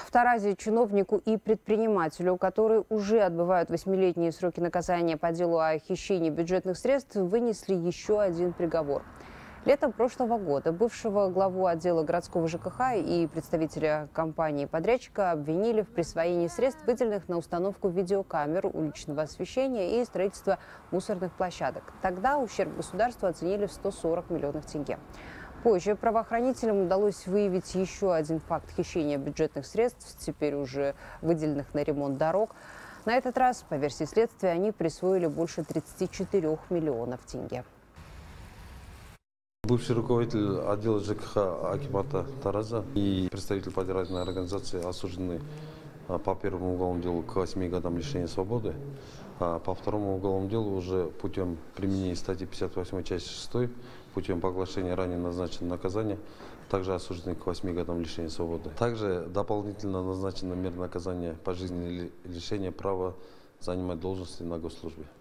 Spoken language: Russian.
В Таразе чиновнику и предпринимателю, которые уже отбывают 8-летние сроки наказания по делу о хищении бюджетных средств, вынесли еще один приговор. Летом прошлого года бывшего главу отдела городского ЖКХ и представителя компании-подрядчика обвинили в присвоении средств, выделенных на установку видеокамер, уличного освещения и строительство мусорных площадок. Тогда ущерб государству оценили в 140 миллионов тенге. Позже правоохранителям удалось выявить еще один факт хищения бюджетных средств, теперь уже выделенных на ремонт дорог. На этот раз, по версии следствия, они присвоили больше 34 миллионов тенге. Бывший руководитель отдела ЖКХ Акимата Тараза и представитель подрядной организации осуждены по первому уголовному делу к 8 годам лишения свободы, а по второму уголовному делу уже путем применения статьи 58 части 6, путем поглощения ранее назначенного наказания, также осуждены к 8 годам лишения свободы. Также дополнительно назначена мера наказания пожизненное лишение права занимать должности на госслужбе.